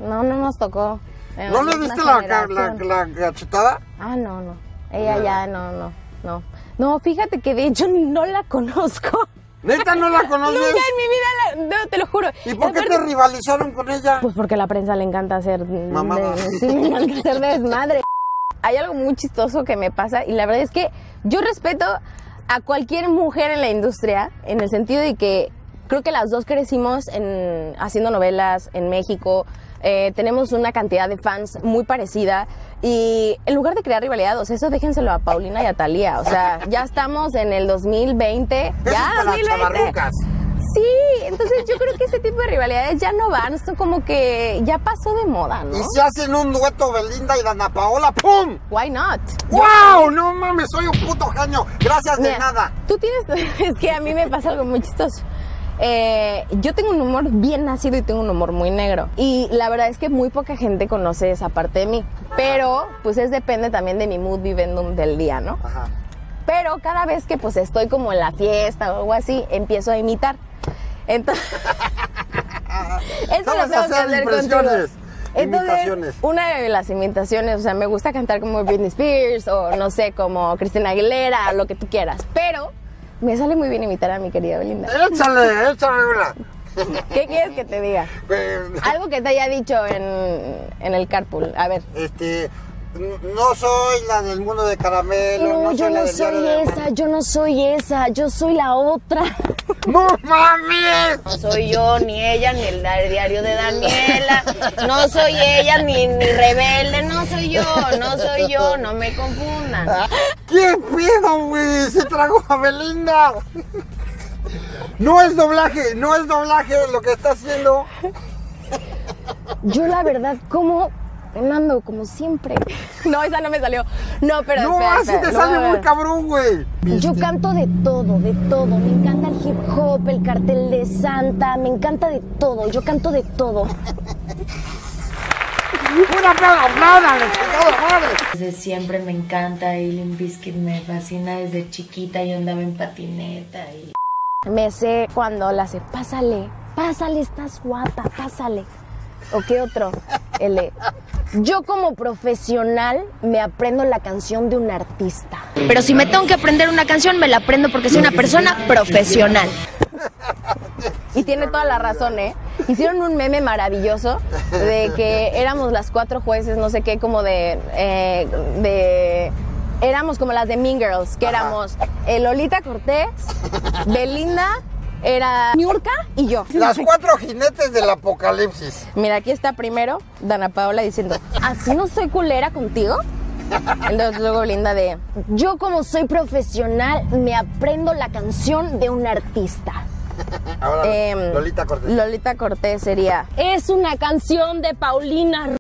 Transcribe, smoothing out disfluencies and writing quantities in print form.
No nos tocó. ¿No le diste la cachetada? Ah, no. Ella ya, no. No, fíjate que de hecho no la conozco. ¿Neta no la conoces? Nunca en mi vida, no, te lo juro. ¿Y por qué te rivalizaron con ella? Pues porque a la prensa le encanta hacer... Mamada. Sí, le encanta hacer desmadre. Hay algo muy chistoso que me pasa y la verdad es que yo respeto a cualquier mujer en la industria en el sentido de que creo que las dos crecimos haciendo novelas en México. Tenemos una cantidad de fans muy parecida y en lugar de crear rivalidad, o sea, eso déjenselo a Paulina y a Thalía, o sea, ya estamos en el 2020, ya 2020. Sí, entonces yo creo que ese tipo de rivalidades ya no van, esto como que ya pasó de moda, ¿no? Y si hacen un dueto Belinda y Dana Paola, ¡pum! Why not? ¡Wow! No mames, soy un puto genio, gracias. Mira, de nada. Tú tienes, es que a mí me pasa algo muy chistoso. Yo tengo un humor bien nacido y tengo un humor muy negro. Y la verdad es que muy poca gente conoce esa parte de mí. Pero, pues depende también de mi mood vivendum del día, ¿no? Ajá. Pero cada vez que pues estoy como en la fiesta o algo así, empiezo a imitar. Entonces, eso lo tengo que hacer contigo. Entonces, una de las imitaciones, o sea, me gusta cantar como Britney Spears o no sé, como Cristina Aguilera, lo que tú quieras. Pero me sale muy bien imitar a mi querida Belinda. Échale una. ¿Qué quieres que te diga? Algo que te haya dicho en el carpool. A ver. No soy la del mundo de caramelo. No, yo no soy esa, yo soy la otra. ¡No mames! No soy yo, ni ella, ni el diario de Daniela. No soy ella, ni Rebelde. No soy yo, no me confundan. ¿Qué pedo, güey? Se tragó a Belinda. No es doblaje lo que está haciendo. Yo la verdad, ando como siempre. No, esa no me salió. No, pero no, espera, así te sale muy cabrón, güey. Yo canto de todo. Me encanta el hip hop, el cartel de Santa, me encanta de todo. Yo canto de todo. Una madre. Desde siempre me encanta y Limp Bizkit me fascina desde chiquita. Yo andaba en patineta y... Me sé cuando la hace, pásale, estás guapa, pásale. ¿O qué otro? Yo como profesional me aprendo la canción de un artista. Pero si me tengo que aprender una canción, me la aprendo porque soy una persona profesional. Y tiene toda la razón, ¿eh? Hicieron un meme maravilloso de que éramos las 4 jueces, no sé qué, como éramos como las de Mean Girls, que éramos Lolita Cortés, Belinda, era Niurka y yo. Las 4 jinetes del apocalipsis. Mira, aquí está primero Dana Paola diciendo, ¿así no soy culera contigo? Entonces luego Belinda de, yo como soy profesional me aprendo la canción de un artista. Ahora Lolita Cortés. Lolita Cortés sería, es una canción de Paulina